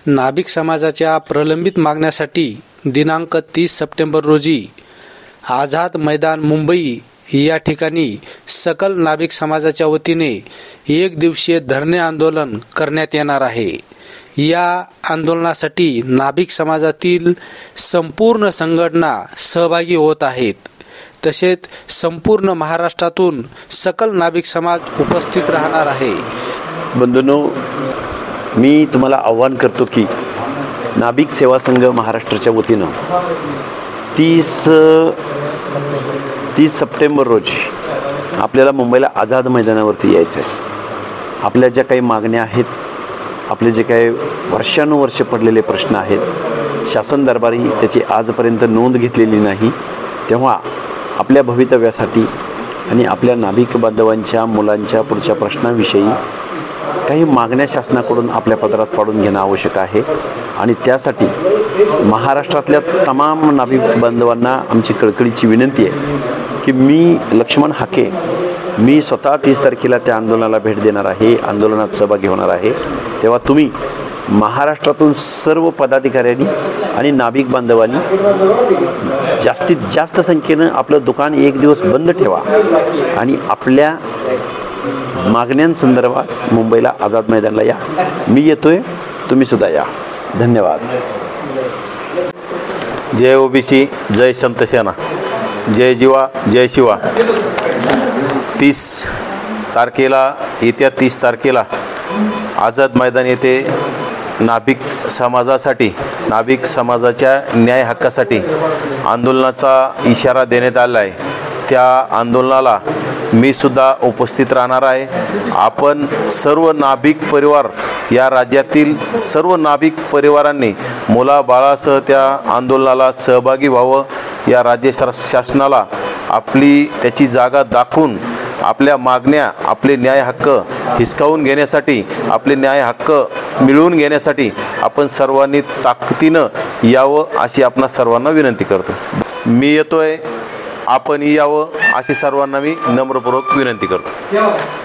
नाभिक समाजाच्या प्रलंबित मागण्यासाठी दिनांक 30 सप्टेंबर रोजी आझाद मैदान मुंबई या ठिकाणी सकल नाभिक समाजाच्या वतीने एक दिवसीय धरणे आंदोलन करण्यात येणार आहे। या आंदोलनासाठी नाभिक समाजातील संपूर्ण संघटना सहभागी होत आहेत। तसेच संपूर्ण महाराष्ट्रातून सकल नाभिक समाज उपस्थित राहणार आहे। बंधूंनो, मी तुम्हाला आव्हान करतो की नाभिक सेवा संघ महाराष्ट्राच्या वतीनं 30 सप्टेंबर रोजी आपल्याला मुंबईला आझाद मैदानावरती यायचं आहे। आपल्या ज्या काही मागण्या आहेत, आपले जे काही वर्षानुवर्ष पडलेले प्रश्न आहेत, शासन दरबारी त्याची आजपर्यंत नोंद घेतलेली नाही। तेव्हा आपल्या भवितव्यासाठी आणि आपल्या नाभिक बांधवांच्या मुलांच्या पुढच्या प्रश्नाविषयी काही मागण्या शासनाकडून आपल्या पदरात पाडून घेणं आवश्यक आहे। आणि त्यासाठी महाराष्ट्रातल्या तमाम नाभिक बांधवांना आमची कळकळीची विनंती आहे की मी लक्ष्मण हाके मी स्वतः 30 तारखेला त्या आंदोलनाला भेट देणार आहे, आंदोलनात सहभागी होणार आहे। तेव्हा तुम्ही महाराष्ट्रातून सर्व पदाधिकाऱ्यांनी आणि नाभिक बांधवांनी जास्तीत जास्त संख्येनं आपलं दुकान एक दिवस बंद ठेवा आणि आपल्या मागण्यांसंदर्भात मुंबईला आझाद मैदानाला या। मी येतोय, तुम्ही सुद्धा या। धन्यवाद। जय ओबीसी, जय संत सेना, जय जीवा जय शिवा। 30 तारखेला येत्या 30 तारखेला आझाद मैदान येथे नाभिक समाजासाठी, नाभिक समाजाच्या न्याय हक्कासाठी आंदोलनाचा इशारा देण्यात आला आहे। त्या आंदोलनाला मी सुद्धा उपस्थित राहणार आहे। आपण सर्व नाभिक परिवार, या राज्यातील सर्व नाभिक परिवारांनी मुलाबाळासह त्या आंदोलनाला सहभागी व्हावं। या राज्य शासनाला आपली त्याची जागा दाखवून आपल्या मागण्या, आपले न्याय हक्क हिसकावून घेण्यासाठी, आपले न्याय हक्क मिळवून घेण्यासाठी आपण सर्वांनी ताकदीनं यावं अशी आपणा सर्वांना विनंती करतो। मी येतोय, आपणही यावं अशी सर्वांना मी नम्रपूर्वक विनंती करतो।